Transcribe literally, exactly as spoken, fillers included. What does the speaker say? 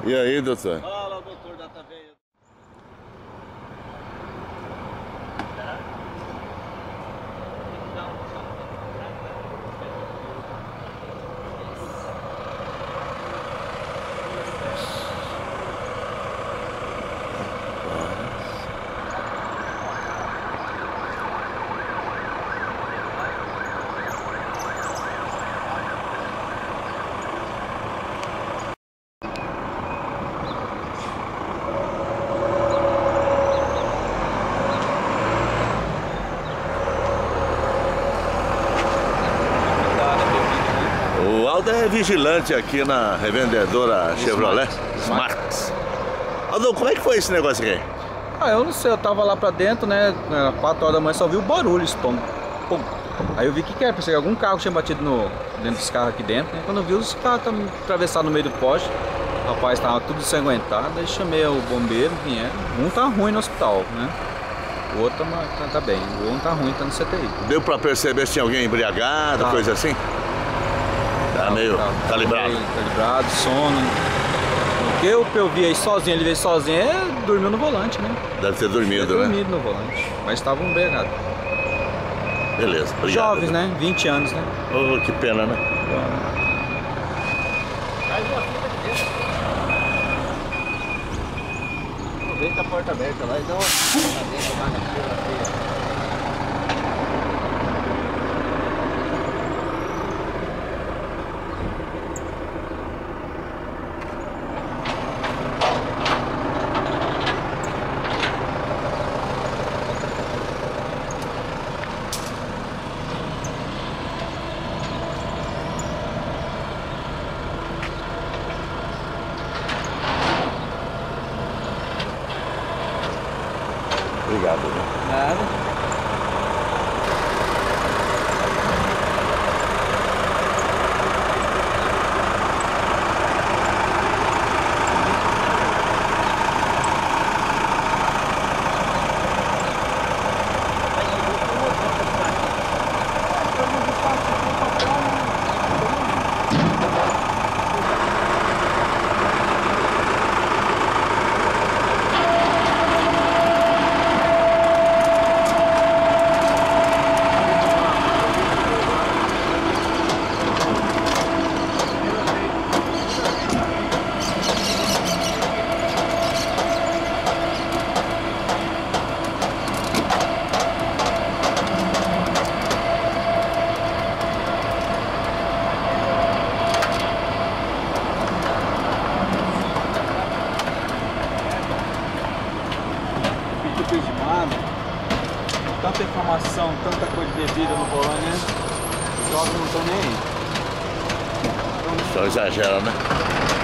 E aí, doutor? Fala, doutor Data Veia. O Aldo é vigilante aqui na revendedora Chevrolet Smart. Aldo, como é que foi esse negócio aqui? Ah, eu não sei, eu tava lá pra dentro, né? quatro horas da manhã, só vi o barulho, pum, pum. Aí eu vi o que que era, pensei que algum carro tinha batido no, dentro dos carros aqui dentro, né? Quando eu vi, os carros estavam atravessados no meio do poste. O rapaz tava tudo ensanguentado, aí chamei o bombeiro, vieram. Um tá ruim no hospital, né? O outro tá, tá bem, o outro tá ruim, tá no C T I. Deu pra perceber se tinha alguém embriagado, Tá. coisa assim? Tá meio tá, calibrado. Bem, calibrado, sono. O que eu, eu vi aí sozinho, ele veio sozinho, é, dormiu no volante, né? Deve ter dormido, Deve ter né? dormido no volante, mas estava embriagado. Beleza, obrigado. Jovens, né? vinte anos, né? Oh, que pena, né? Mais uma fita aqui dentro. Aproveita a porta aberta lá e dá uma dentro lá na fila. Obrigado. Né? Nada. Tanta informação, tanta coisa bebida no volante, né? Os jovens não estão nem aí. Só exagera, né?